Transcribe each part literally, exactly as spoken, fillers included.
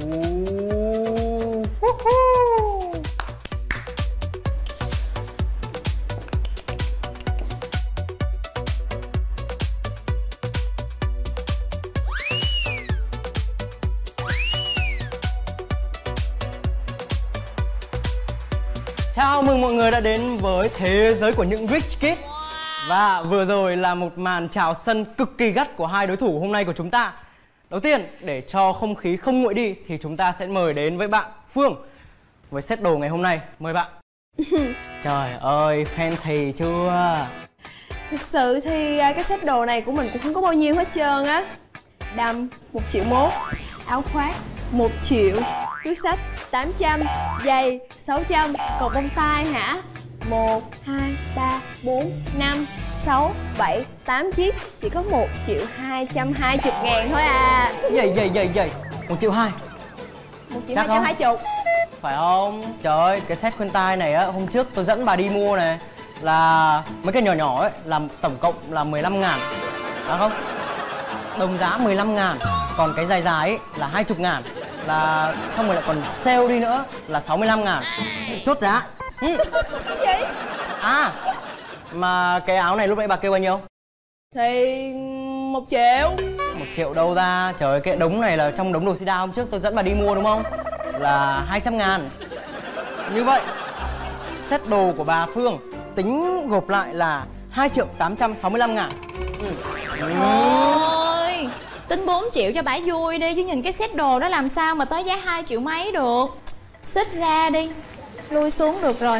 Chào mừng mọi người đã đến với thế giới của những Rich Kids. Và vừa rồi là một màn chào sân cực kỳ gắt của hai đối thủ hôm nay của chúng ta. Đầu tiên, để cho không khí không nguội đi thì chúng ta sẽ mời đến với bạn Phương với set đồ ngày hôm nay. Mời bạn. Trời ơi, fancy chưa? Thực sự thì cái set đồ này của mình cũng không có bao nhiêu hết trơn á. Đầm một triệu mốt, áo khoác một triệu, túi xách tám trăm, giày sáu trăm, còn bông tai hả? một, hai, ba, bốn, năm, sáu, bảy, tám chiếc. Chỉ có một triệu hai trăm hai mươi ngàn thôi à. Dày dày dày dày một triệu hai. một triệu hai trăm hai mươi. Phải không? Trời ơi, cái set khuyên tai này á, hôm trước tôi dẫn bà đi mua này là mấy cái nhỏ nhỏ ấy, làm tổng cộng là mười lăm ngàn. Đúng không? Đồng giá mười lăm ngàn. Còn cái dài dài ấy là hai mươi ngàn. Là xong rồi lại còn sale đi nữa là sáu mươi lăm ngàn. Chốt giá. Ừ. Cái gì? À, mà cái áo này lúc nãy bà kêu bao nhiêu? Thì một triệu. Một triệu đâu ra? Trời ơi, cái đống này là trong đống đồ Sida hôm trước tôi dẫn bà đi mua đúng không? Là hai trăm ngàn. Như vậy set đồ của bà Phương tính gộp lại là hai triệu tám trăm sáu mươi lăm ngàn. Ừ. Ôi, tính bốn triệu cho bả vui đi, chứ nhìn cái set đồ đó làm sao mà tới giá hai triệu mấy được. Xích ra đi, lui xuống được rồi.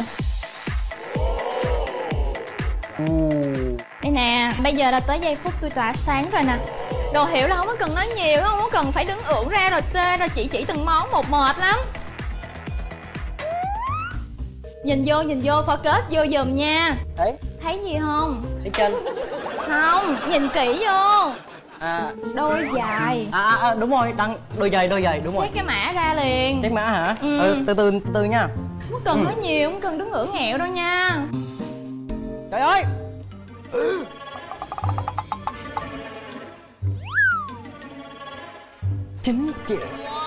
Ừ. Đây nè, bây giờ là tới giây phút tôi tỏa sáng rồi nè. Đồ hiểu là không có cần nói nhiều, không có cần phải đứng ưỡn ra rồi xê rồi chỉ chỉ từng món một, mệt lắm. Nhìn vô, nhìn vô, focus vô giùm nha. Thấy? Thấy gì không? Thấy chân. Không, nhìn kỹ vô. À, đôi giày. À, à, à đúng rồi, đăng đôi giày, đôi giày, đúng rồi. Check cái mã ra liền. Check mã hả? Ừ. Ừ, từ từ, từ từ nha. Không cần ừ. nói nhiều, không cần đứng ưỡn ẹo đâu nha. Trời ơi. chín triệu.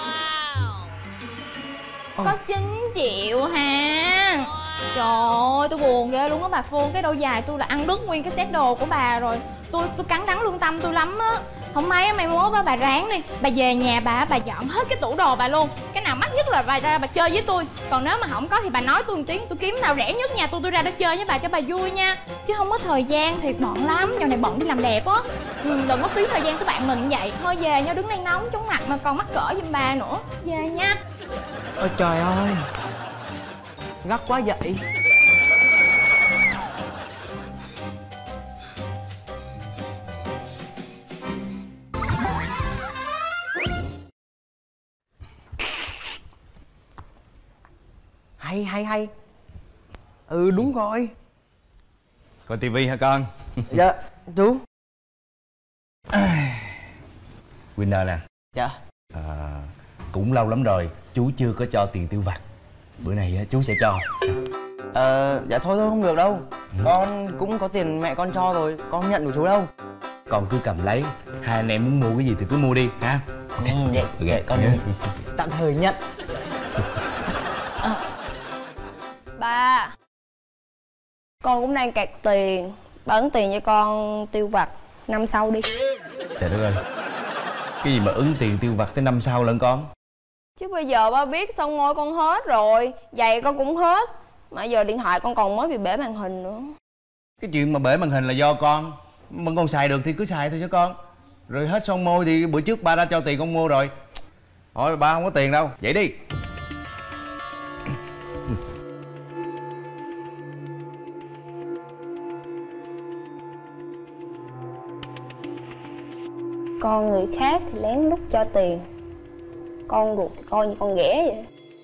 Wow. Có chín triệu hả? Wow. Trời ơi, tôi buồn ghê luôn á bà Phương. Cái đôi giày tôi là ăn đứt nguyên cái set đồ của bà rồi. Tôi tôi cắn đắng lương tâm tôi lắm á. Không may mai mốt á bà ráng đi. Bà về nhà bà bà dọn hết cái tủ đồ bà luôn. Cái nào mắc nhất là bà ra bà chơi với tôi. Còn nếu mà không có thì bà nói tôi một tiếng, tôi kiếm nào rẻ nhất nhà tôi tôi ra đó chơi với bà cho bà vui nha. Chứ không có thời gian thiệt bận lắm. Giờ này bận đi làm đẹp á. Ừ, đừng có phí thời gian của bạn mình vậy. Thôi về nha, đứng đây nóng chóng mặt mà còn mắc cỡ giùm bà nữa. Về nha. Ôi trời ơi, gắt quá vậy. Hay hay hay. Ừ đúng rồi. Coi tivi hả con? Dạ chú. Winner nè. Dạ. À, cũng lâu lắm rồi chú chưa có cho tiền tiêu vặt. Bữa này chú sẽ cho. Ờ dạ thôi thôi không được đâu. Ừ. Con cũng có tiền mẹ con cho rồi, con không nhận của chú đâu. Con cứ cầm lấy. Hai anh em muốn mua cái gì thì cứ mua đi ha. Ừ, vậy, okay. vậy con tạm thời nhận. À. Ba, con cũng đang kẹt tiền. Ba ấn tiền cho con tiêu vặt năm sau đi. Trời đất ơi, cái gì mà ứng tiền tiêu vặt tới năm sau lận con? Chứ bây giờ ba biết son môi con hết rồi, giày con cũng hết. Mà giờ điện thoại con còn mới bị bể màn hình nữa. Cái chuyện mà bể màn hình là do con. Mà con xài được thì cứ xài thôi chứ con. Rồi hết son môi thì bữa trước ba đã cho tiền con mua rồi. Thôi ba không có tiền đâu, vậy đi. Con người khác thì lén lút cho tiền, con ruột thì coi như con ghẻ vậy.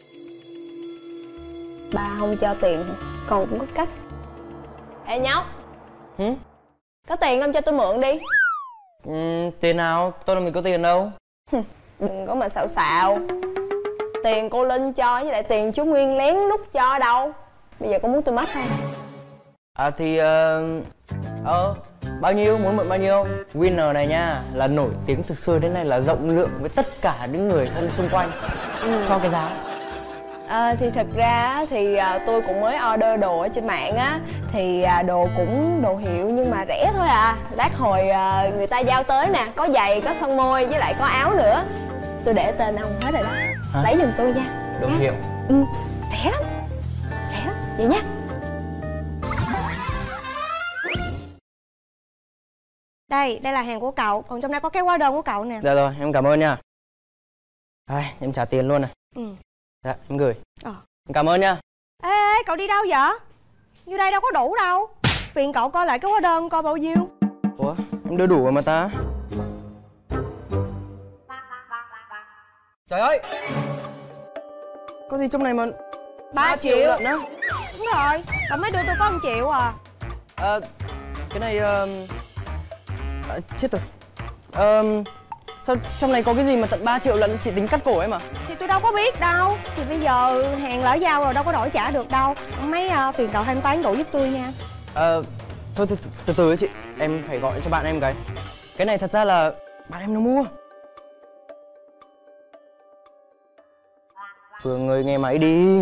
Ba không cho tiền con cũng có cách. Ê nhóc. Hử? Có tiền không cho tôi mượn đi. Ừ, tiền nào? Tôi làm gì có tiền đâu. Đừng có mà xạo xạo. Tiền cô Linh cho với lại tiền chú Nguyên lén lút cho đâu. Bây giờ con muốn tôi mất không? À thì ờ uh, uh, bao nhiêu, muốn mượn bao nhiêu? Winner này nha là nổi tiếng từ xưa đến nay là rộng lượng với tất cả những người thân xung quanh. Ừ. Cho cái giá. À, thì thật ra thì à, tôi cũng mới order đồ ở trên mạng á. Thì à, đồ cũng đồ hiệu nhưng mà rẻ thôi à. Lát hồi à, người ta giao tới nè. Có giày, có son môi với lại có áo nữa. Tôi để tên ông hết rồi đó. Hả? Lấy giùm tôi nha. Đồ nha. hiệu. Ừ, rẻ lắm. Rẻ lắm, vậy nha. Đây, đây là hàng của cậu. Còn trong đây có cái hóa đơn của cậu nè. Dạ rồi, em cảm ơn nha. Đây, em trả tiền luôn này. Ừ. Dạ, em gửi. Ờ. Em cảm ơn nha. Ê, ê, cậu đi đâu vậy? Như đây đâu có đủ đâu. Phiền cậu coi lại cái hóa đơn coi bao nhiêu. Ủa, em đưa đủ rồi mà ta. Trời ơi, có gì trong này mà ba triệu lận á. Đúng rồi, cậu mới đưa tôi có một triệu à. À, cái này uh... à, chết rồi. À, sao trong này có cái gì mà tận ba triệu lận, chị tính cắt cổ em à? Thì tôi đâu có biết đâu. Thì bây giờ hàng lỡ giao rồi đâu có đổi trả được đâu. Mấy uh, phiền cậu thanh toán đủ giúp tôi nha. À, thôi từ, từ từ chị, em phải gọi cho bạn em cái. Cái này thật ra là bạn em nó mua. Phương ơi nghe máy đi.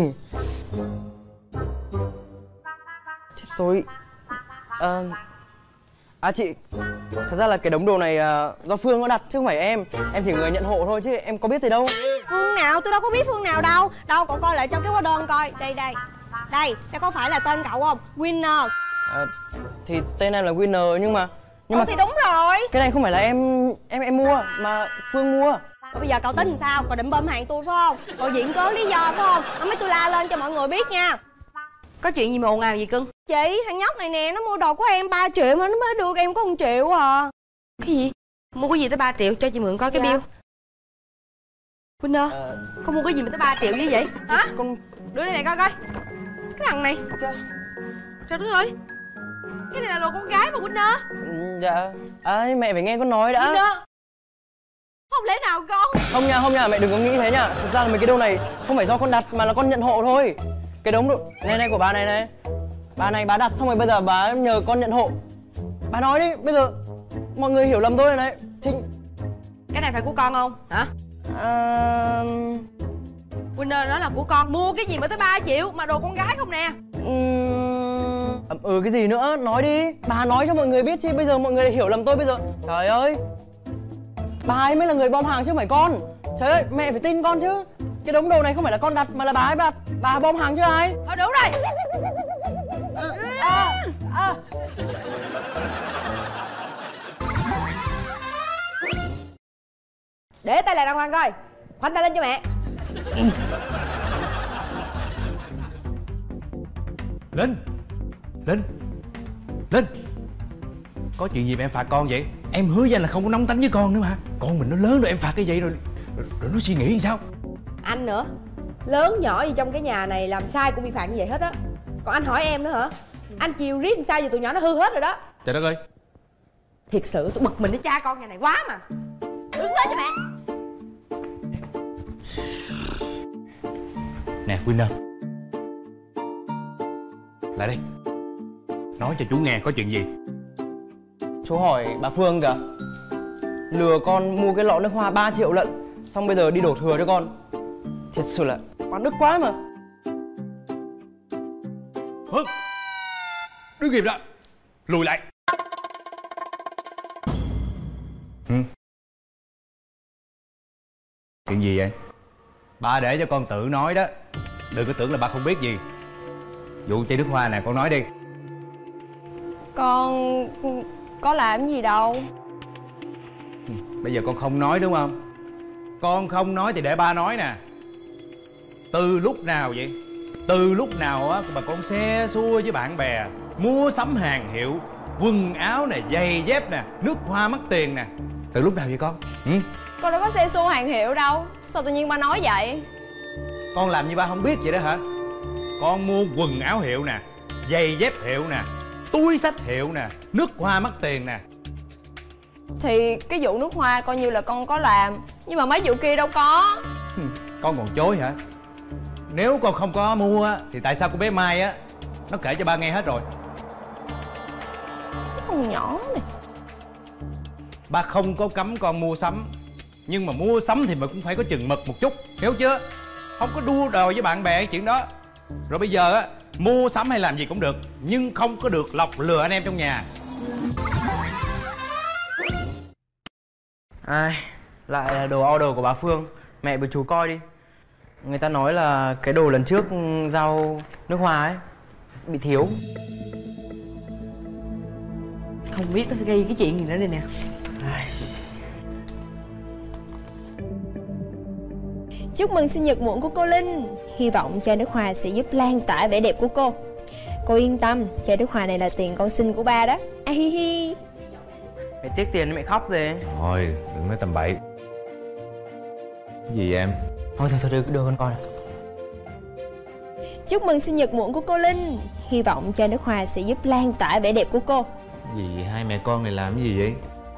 Chết tôi. À, à chị, thật ra là cái đống đồ này uh, do Phương nó đặt chứ không phải em. Em chỉ người nhận hộ thôi chứ em có biết gì đâu. Phương nào? Tôi đâu có biết Phương nào đâu. Đâu, cậu coi lại trong cái hóa đơn coi. Đây đây. Đây, đây có phải là tên cậu không? Winner. À, thì tên em là Winner nhưng mà nhưng Ủa mà thì đúng rồi. cái này không phải là em em em mua mà Phương mua. Rồi bây giờ cậu tính làm sao? Cậu định bơm hàng tôi phải không? Cậu diễn cớ lý do phải không? Nó mấy tôi la lên cho mọi người biết nha. Có chuyện gì mà ồn ào gì cưng? Chị, thằng nhóc này nè, nó mua đồ của em ba triệu mà nó mới đưa em có một triệu à. Cái gì? Mua cái gì tới ba triệu? Cho chị mượn coi cái Dạ. bill. Winner, À, con mua cái gì mà tới ba triệu như vậy? Hả? con Đưa đây mẹ coi coi. Cái thằng này, cái... trời đất ơi. Cái này là đồ con gái mà Winner. Dạ. À, mẹ phải nghe con nói đã. Winner, không lẽ nào con? Không nha, không nha, mẹ đừng có nghĩ thế nha. Thật ra là mấy cái đồ này không phải do con đặt mà là con nhận hộ thôi. Cái đống đồ này này của bà này này. Bà này bà đặt xong rồi bây giờ bà nhờ con nhận hộ. Bà nói đi, bây giờ mọi người hiểu lầm tôi rồi này. Chính... Cái này phải của con không? Hả? Ờ... Winner nói là của con. Mua cái gì mà tới ba triệu mà đồ con gái không nè? Uhm... À, ừ cái gì nữa, nói đi. Bà nói cho mọi người biết chứ bây giờ mọi người lại hiểu lầm tôi bây giờ. Trời ơi, bà ấy mới là người bom hàng chứ không phải con. Trời ơi, mẹ phải tin con chứ. Cái đống đồ này không phải là con đặt mà là bà ấy đặt. Bà bom hàng chứ ai. Thôi đủ rồi. À, à. Để tay lại đàng hoàng coi. Khoanh tay lên cho mẹ. Linh Linh Linh, có chuyện gì mà em phạt con vậy? Em hứa với anh là không có nóng tánh với con nữa mà. Con mình nó lớn rồi em phạt cái vậy rồi Rồi, rồi nó suy nghĩ làm sao? Anh nữa. Lớn nhỏ gì trong cái nhà này làm sai cũng bị phạt như vậy hết á. Còn anh hỏi em nữa hả? Anh chiều riết làm sao giờ tụi nhỏ nó hư hết rồi đó. Trời đất ơi. Thiệt sự tôi bực mình với cha con nhà này quá mà. Đứng lên cho mẹ. Nè Winner, lại đây. Nói cho chú nghe có chuyện gì. Chú hỏi bà Phương kìa. Lừa con mua cái lọ nước hoa ba triệu lận. Xong bây giờ đi đổ thừa cho con. Thật sự là oan ức quá mà. Phương, đứng kịp đó. Lùi lại. Ừ. Chuyện gì vậy? Ba để cho con tự nói đó. Đừng có tưởng là ba không biết gì. Vụ chai nước hoa nè, con nói đi. Con có làm gì đâu. Ừ, bây giờ con không nói đúng không? Con không nói thì để ba nói nè. Từ lúc nào vậy? Từ lúc nào á mà con xe xua với bạn bè mua sắm hàng hiệu, quần áo nè, giày dép nè, nước hoa mắc tiền nè. Từ lúc nào vậy con? Ừ? Con đâu có xe xô hàng hiệu đâu. Sao tự nhiên ba nói vậy? Con làm như ba không biết vậy đó hả? Con mua quần áo hiệu nè, giày dép hiệu nè, túi xách hiệu nè, nước hoa mắc tiền nè. Thì cái vụ nước hoa coi như là con có làm. Nhưng mà mấy vụ kia đâu có. Ừ, con còn chối hả? Nếu con không có mua á thì tại sao cô bé Mai á nó kể cho ba nghe hết rồi? Cái con nhỏ này. Ba không có cấm con mua sắm, Nhưng mà mua sắm thì mình cũng phải có chừng mực một chút, hiểu chưa? Không có đua đòi với bạn bè chuyện đó. Rồi bây giờ á, mua sắm hay làm gì cũng được, nhưng không có được lọc lừa anh em trong nhà. Ai, lại là đồ order của bà Phương. Mẹ với chú coi đi. Người ta nói là cái đồ lần trước rau nước hoa ấy bị thiếu. Không biết nó gây cái chuyện gì nữa đây nè. Ai... Chúc mừng sinh nhật muộn của cô Linh. Hy vọng chai nước hoa sẽ giúp lan tỏa vẻ đẹp của cô. Cô yên tâm, chai nước hoa này là tiền con xin của ba đó. A hi hi. Mẹ tiếc tiền nên mẹ khóc rồi. Thôi đừng nói tầm bậy. Cái gì em? Thôi thôi thôi đưa, đưa con coi. Chúc mừng sinh nhật muộn của cô Linh. Hy vọng chai nước hoa sẽ giúp lan tỏa vẻ đẹp của cô. Gì hai mẹ con này làm cái gì vậy?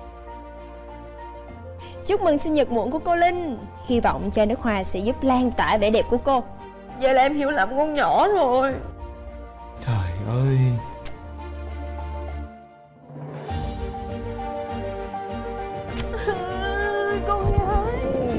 Chúc mừng sinh nhật muộn của cô Linh. Hy vọng chai nước hoa sẽ giúp lan tỏa vẻ đẹp của cô. Vậy là em hiểu lầm con nhỏ rồi. Trời ơi. Con gái.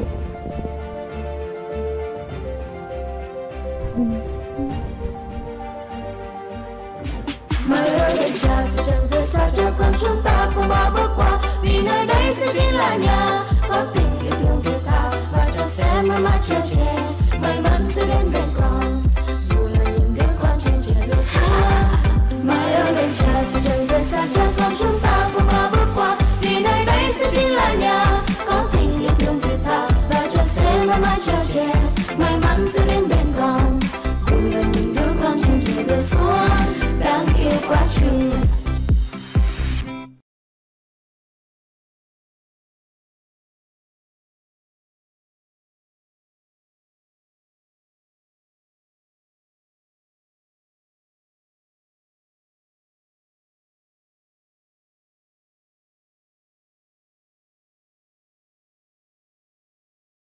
Mai ơi đêm trà sẽ chẳng rời xa cho con chúng ta phong ba bước qua, vì nơi đây sẽ chính là nhà. Có tình yêu thương thiết tha và cho sẽ mãi mãi treo che, may mắn sẽ đến bên con dù là những đứa con trên trời rơi xa. Mai ơi đêm trà sẽ chẳng rời xa cho con chúng ta phong ba bước qua, vì nơi đây sẽ chính là nhà. Có tình yêu thương thiết tha và cho sẽ mãi mãi treo che, may mắn sẽ đến bên